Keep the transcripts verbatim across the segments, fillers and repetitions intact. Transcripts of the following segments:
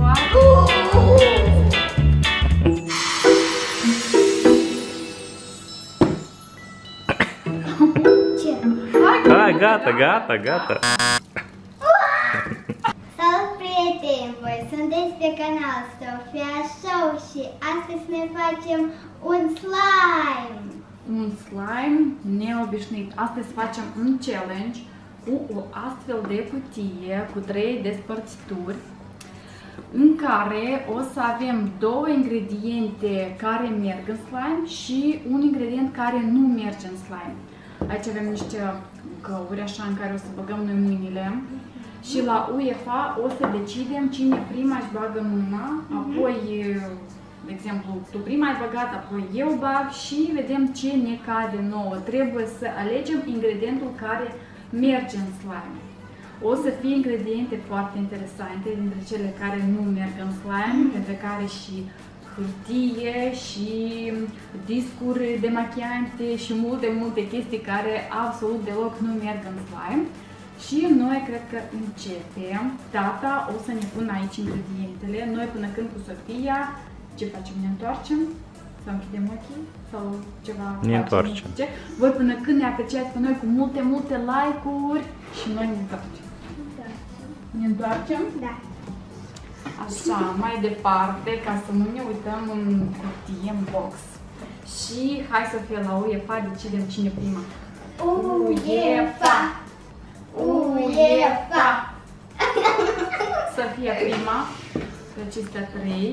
Hai, gata, gata, gata. Salut, prieteni! Voi sunteți pe canal Sofia Show și astăzi ne facem un slime. Un slime neobișnuit. Astăzi facem un challenge cu o astfel de cutie cu trei despărțituri în care o să avem două ingrediente care merg în slime și un ingredient care nu merge în slime. Aici avem niște găuri așa în care o să băgăm noi mâinile și la UEFA o să decidem cine prima își bagă mâna, apoi, de exemplu, tu prima ai băgat, apoi eu bag și vedem ce ne cade nouă. Trebuie să alegem ingredientul care merge în slime. O să fie ingrediente foarte interesante dintre cele care nu merg în slime, dintre care și hârtie și discuri demachiante și multe, multe chestii care absolut deloc nu merg în slime. Și noi cred că începem. Tata o să ne pună aici ingredientele. Noi până când cu Sofia, ce facem? Ne întoarcem? Sau închidem ochii? Sau ceva? Ne întoarcem. Voi până când ne apreciați pe noi cu multe, multe like-uri și noi ne întoarcem. Da. Ne întoarcem? Da. Așa, mai departe, ca să nu ne uităm în cutie, în box. Și hai să fie la UEFA, decidem cine prima. UEFA! UEFA! Să fie prima, pe acestea trei.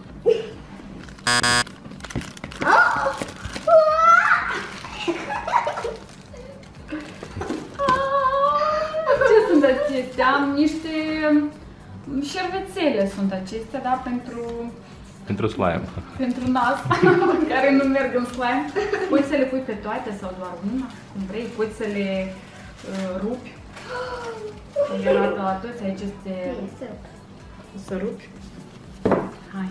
Ce sunt acestea? Am niște șervețele sunt acestea, da? Pentru... Pentru slime. Pentru nas, care nu merg în slime. Poți să le pui pe toate sau doar una, cum vrei. Poți să le uh, rupi. Le arată la toți, aici este... O să rupi. Hai.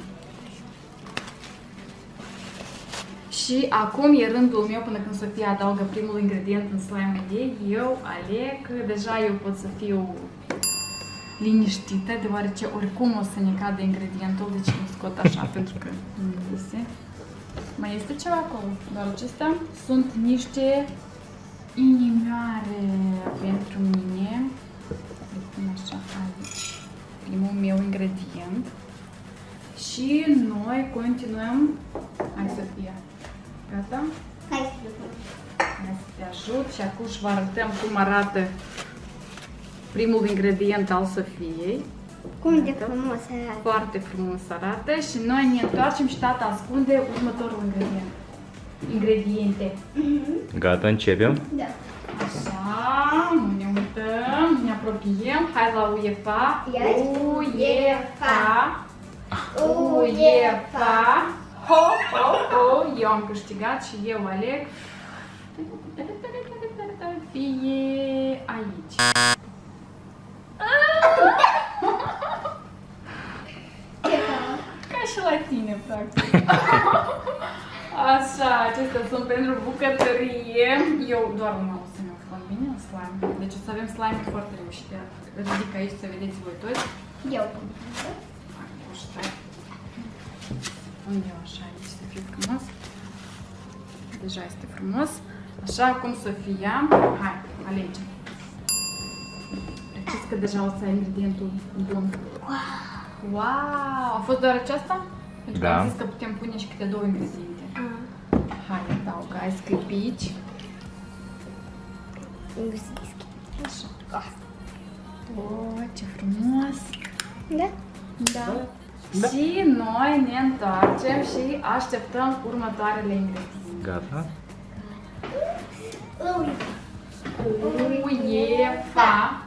Și acum e rândul meu până când Sofia adaugă primul ingredient în slime ei. Eu aleg, deja eu pot să fiu liniștită, deoarece oricum o să ne cadă ingredientul, deci îl scot așa pentru că nu iese. Mai este ceva acolo, doar acestea sunt niște inimioare pentru mine. Le pun așa aici, primul meu ingredient. Și noi continuăm. Hai Sofia, gata? Hai să vedem. Hai să te ajut și acum vă arătăm cum arată primul ingredient al Sofiei. Cum de frumos arată. Foarte frumos arată și noi ne întoarcem și tata ascunde următorul ingredient. Ingrediente. Gata, începem. Da. Așa, nu ne uităm, ne apropiem. Hai la UEFA. UEFA. UEFA. Ho, ho, ho. Eu am câștigat și eu aleg. Fie aici. Ca și la tine, practic. Așa, acestea sunt pentru bucătărie. Eu doar una o să ne ocupăm bine în slime. Deci o să avem slime foarte reușite. Ridic aici să vedeți voi toți. Eu. Pun eu așa aici să fie frumos. Deja este frumos. Așa cum Sofia. Hai, alegem. Știți că deja o să ai ingredientul bun. Wow! Wow! A fost doar aceasta? Pentru că Da. am zis că putem pune și câte două ingrediente. Hai, adaugă, ai sclipici. Așa. Oh, ce frumos! Da? Da. Și noi ne întoarcem și așteptăm următoarele ingrediente. Gata. UEFA.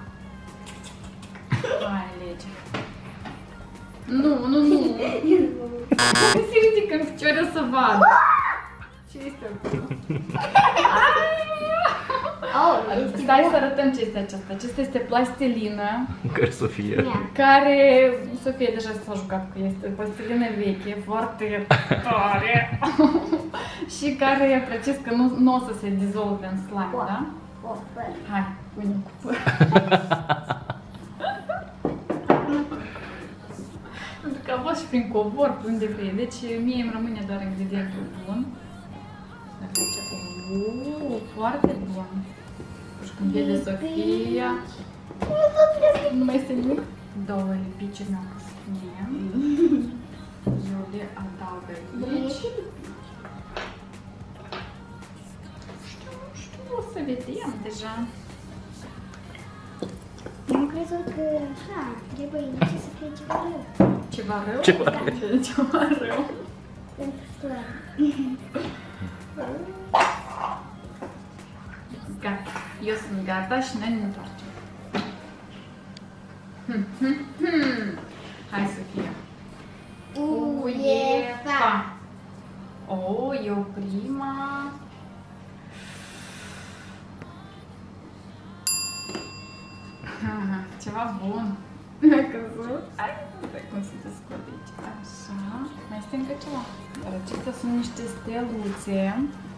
Hai, alege. Nu, nu, nu. Cum se ridică în picioare să vad? Ce este acolo? Stai să arătăm ce este aceasta. Acesta este plastilină. Care Sofia? Care, Sofia deja s-a jucat cu este plastilină veche, foarte tare. Și care precis că nu, nu o să se dizolve în slime, da? Hai, pune cu păr. Pentru că a fost și prin covor, pe unde vrei. Deci mie îmi rămâne doar ingredientul bun. Uuu, foarte bun. Și când vede Sofia, nu mai este nimic. Două lipici mi-au pus mie. Eu le adaug aici. Știu, știu, o să vedem deja. Eu am crezut că, ha, trebuie ce să fie ceva rău. Ceva rău? Ceva rău. Ceva rău. Pentru slab. Gata. Eu sunt gata și noi ne întoarcem. Hmm, hmm, hmm. Hai, Sofia. Uefa. O, eu prima. Aha, ceva bun. Mi-a căzut. Hai, nu știu cum să te scot aici. Așa. Mai este încă ceva. Dar acestea sunt niște steluțe.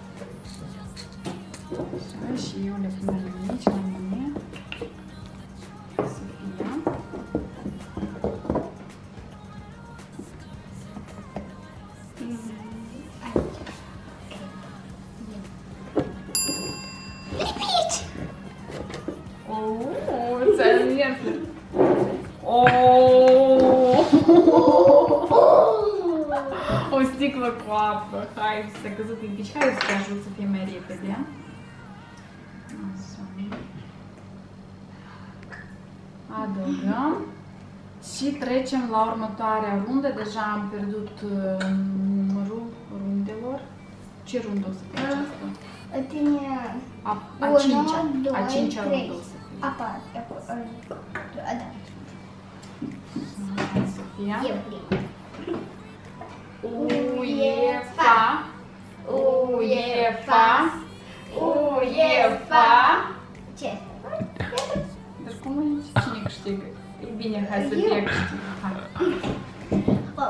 Așa, și eu le pun aici, la mine. Sofia. Lipici! Oh, ți-ai mers. Oh! O sticlă cu apă. Hai, s-a căzut în pici. Hai să te ajut să fie mai repede. Așa. Adăugăm. Și trecem la următoarea rundă. Deja am pierdut uh, numărul rundelor. Ce rundă o să fie aceasta? Tine A, a unu, cincea. doi, A cincea trei. rundă o să fie. Apa, apa, da. Hai, Sofia. Eu prima. UEFA, UEFA, UEFA. Ce? Dar cum e? Cine câștigă? E bine, hai să fie câștigă. Hai. Oh.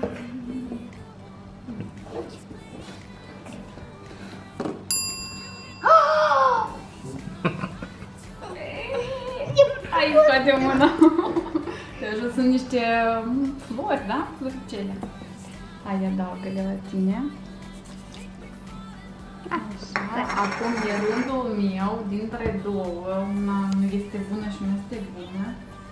Hai, scoate mâna. Deja sunt niște flori, da? Floricele. Hai, adaugă-le la tine. Așa, acum e rândul meu dintre două. Una nu este bună și nu este bună.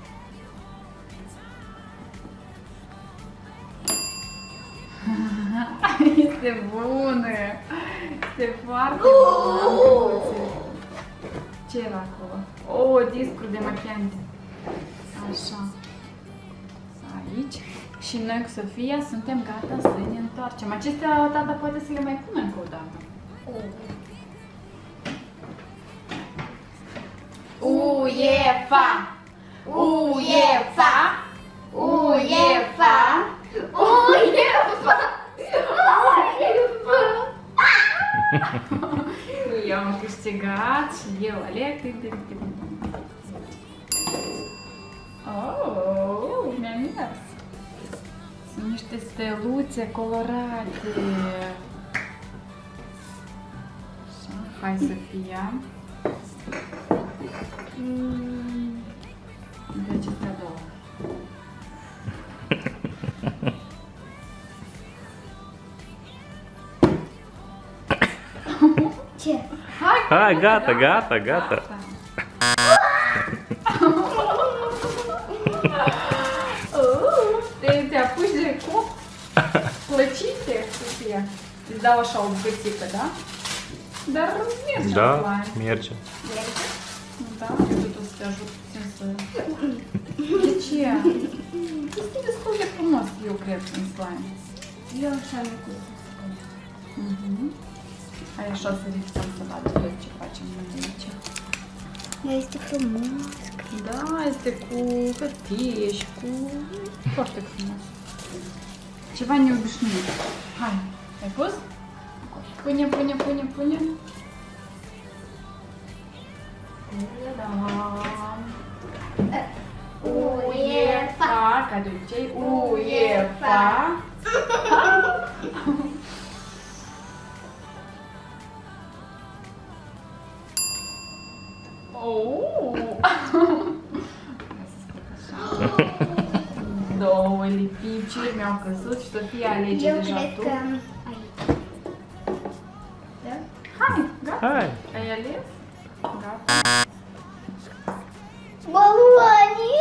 Este bună! Este foarte bună! Ce era acolo? O, discuri de machiante. Așa. Aici. Și noi cu Sofia suntem gata să ne întoarcem. Acestea, tata poate să le mai pună încă o dată. UEFA! UEFA! UEFA! Uefa! Eu am câștigat și eu aleg. Oh, mi-a mers. Sunt niște steluțe colorate. Așa, hai Sofia. Mm. De acestea două. Ce? Hai, Hai, gata, gata, gata. Uh, te, te apuci de copt plăcite, Sofia. Îți dau așa o bucățică, da? Dar merge Da, slime. merge. Da, eu tot să te ajut puțin să... De ce? Este destul de frumos, eu cred, în slime. Eu așa micuț. Mhm. Hai așa să ridicăm să vadă tot ce facem noi aici. Este frumos. Da, este cu hârtie și cu... foarte frumos. Ceva neobișnuit. Hai, ai pus? Pune, pune, pune, pune. UEFA, ca de obicei, UEFA. Oh! Două voi lipi, ce mi-au căzut și Sofia alege Eu deja cred tu. că aici. Da? Hai, gata. Hai! Ai ales? Gata. Baloanii!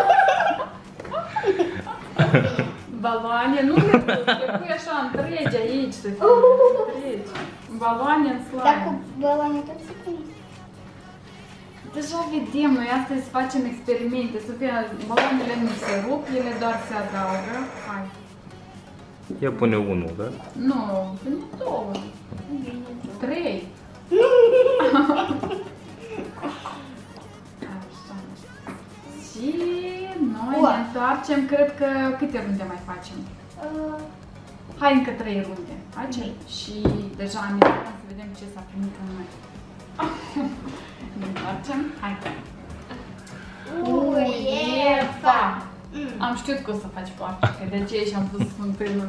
Baloane, nu le pui, le pui așa întregi aici, Sofia. Întregi. Baloane în Dar slime. cu baloanii tot se pune. Deja vedem, noi astăzi facem experimente. Sofia, baloanele nu se rup, ele doar se adaugă. Hai. Ia pune unul, da? Nu, pune două. Trei. Așa. Și noi Ua. ne întoarcem, cred că câte runde mai facem? Uh, Hai încă trei runde. Hai? Și deja am intrat să vedem ce s-a primit în noi. Ne întoarcem? Hai. Uefa! Am știut că o să faci foarte, că de aceea și-am pus smântână.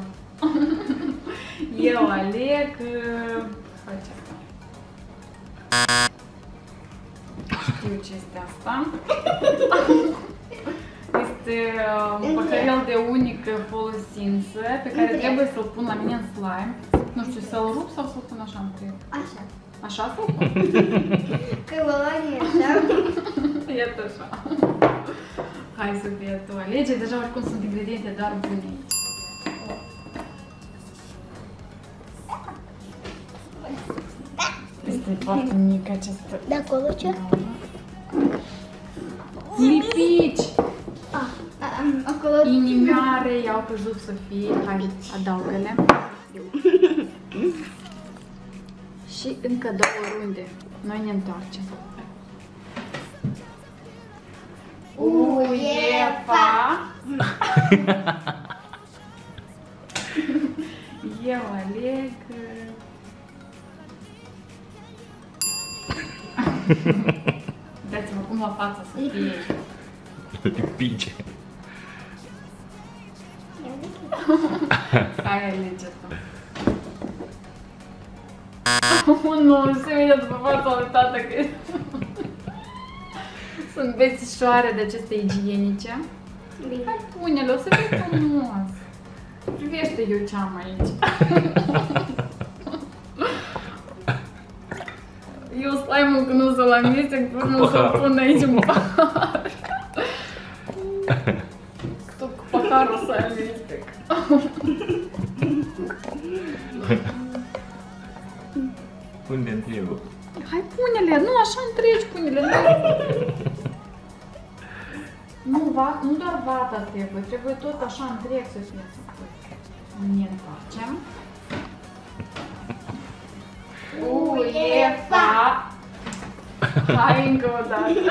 Eu aleg... uh, Face asta. Știu ce este asta. Este uh, un păhărel de unică folosință pe care Întreg. trebuie să-l pun la mine în slime. Nu știu, să-l rup sau să-l pun așa întreg? Așa. Așa să-l pun? Că baloanii așa. Iată așa. Hai să fie tu alege, deja oricum sunt ingrediente doar bune. Este foarte mică această... De acolo ce? Lipici! Ah, am- acolo... Inimioare i-au căzut să fie. Hai, adaugă-le. Și încă două runde. Noi ne întoarcem. Uefa! Eu aleg... Dați-mă cum la față să fie. Lipice. Hai, alege tu. Nu, se vede după fața lui tată că sunt bețișoare de aceste igienice. Bine. Hai, pune-le, o să fie frumos. Privește eu ce am aici. Eu slime-ul când o să-l amestec, până o să-l pun aici în pahar. Tot cu paharul o să amestec. Unde întregul? Hai, pune-le, nu, așa întregi, pune-le. Nu, va, nu doar vata trebuie, trebuie tot așa întreg să fie să pui. Ne întoarcem. Uefa! Hai încă o dată.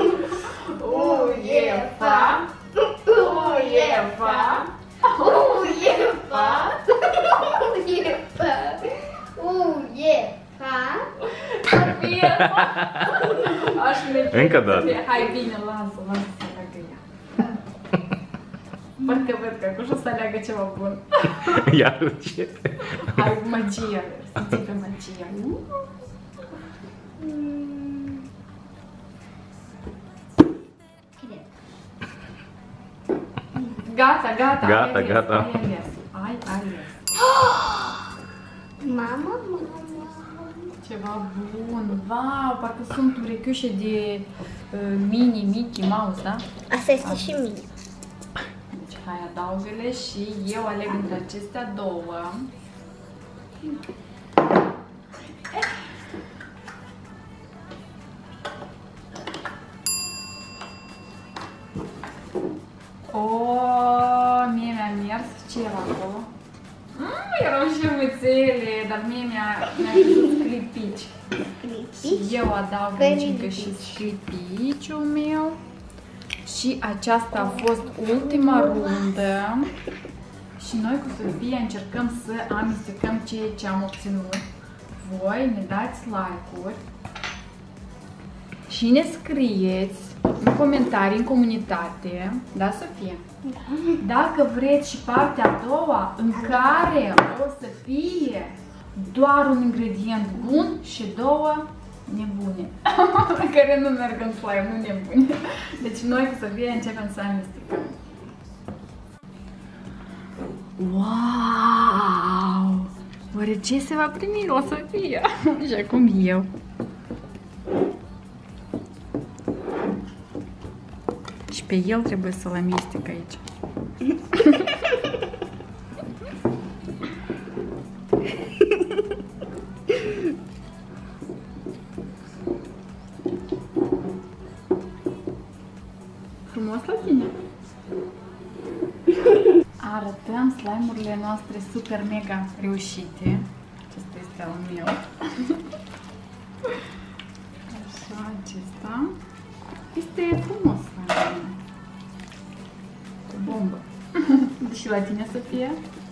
Uefa! Uefa! Uefa! Uefa! Uefa! Aș merge. Încă o dată. Hai, bine, lasă, lasă să aleagă ea. Parcă văd că acum o să aleagă ceva bun. Iar ce? Hai, magia, simți pe magia. Gata, gata, Gata, ai ales, gata. ai ales, ai ales. Mama, mama. Ceva bun, wow, parcă sunt urechiușe de uh, mini, Mickey Mouse, da? Asta este și mine. Deci, hai, adaugă-le și eu aleg între acestea două. O, mie mi-a mers, ce era acolo? Mm, erau și muțele, dar mie mi-a mi-a căzut clipici. Și eu adaug aici încă și clipiciul meu. Și aceasta a fost ultima rundă. Și noi cu Sofia încercăm să amestecăm ceea ce am obținut. Voi ne dați like-uri și ne scrieți în comentarii, în comunitate, da, Sofia? Da. Dacă vreți și partea a doua, în care o să fie doar un ingredient bun și două nebune, care nu merg în slime, nu nebune. Deci noi cu Sofia începem să amestecăm. Wow! Oare ce se va primi o Sofia? Și acum eu. Și pe el trebuie să-l amestec aici. Frumos la tine? Arătăm slime-urile noastre super mega reușite. Acesta este al meu. Așa, acesta. Este frumos slime. Cu bombă. Și la tine, Sofia?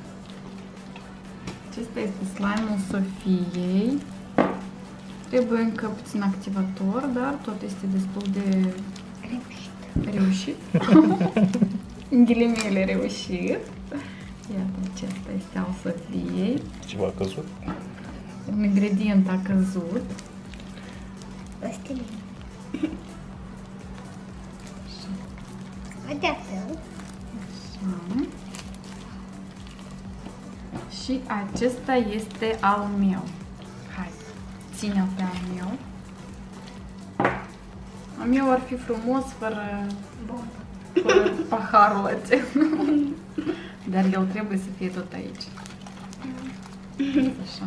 Acesta este slime-ul Sofiei. Trebuie încă puțin activator, dar tot este destul de reușit. În ghilimele reușit. Iată, acesta este al Sofiei. Ceva a căzut? Un ingredient a căzut. Plastilin. Uite-te. Așa. Și acesta este al meu. Hai, ține-o pe al meu. Al meu ar fi frumos fără, fără paharul acesta. Dar el trebuie să fie tot aici. Așa.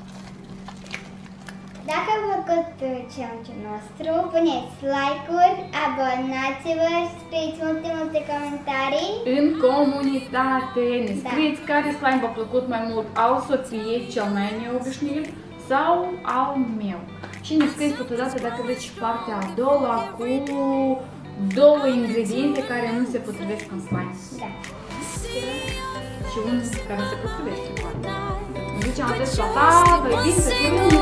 Dacă vă plăcut challenge-ul nostru, puneți like-uri, abonați-vă și scrieți multe, multe comentarii. În comunitate ne scrieți care slime v-a plăcut mai mult, al Sofiei, cel mai neobișnuit, sau al meu. Și ne scrieți totodată dacă vreți și partea a doua cu două ingrediente care nu se potrivesc în slime. Da. Și unul care se potrivește. Îmi zicem atât la ta, bine,